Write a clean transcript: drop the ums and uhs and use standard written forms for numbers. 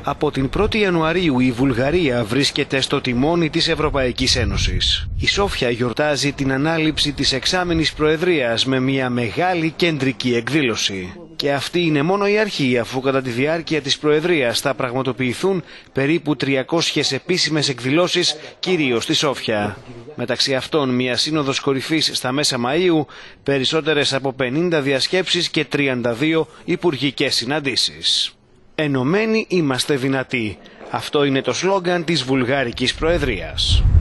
Από την 1η Ιανουαρίου η Βουλγαρία βρίσκεται στο τιμόνι της Ευρωπαϊκής Ένωσης. Η Σόφια γιορτάζει την ανάληψη της εξάμηνης προεδρίας με μια μεγάλη κεντρική εκδήλωση. Και αυτή είναι μόνο η αρχή, αφού κατά τη διάρκεια της προεδρίας θα πραγματοποιηθούν περίπου 300 επίσημες εκδηλώσεις, κυρίως στη Σόφια. Μεταξύ αυτών μια σύνοδος κορυφής στα μέσα Μαΐου, περισσότερες από 50 διασκέψεις και 32 υπουργικές συναντήσεις. Ενωμένοι είμαστε δυνατοί. Αυτό είναι το σλόγγαν της Βουλγαρικής Προεδρίας.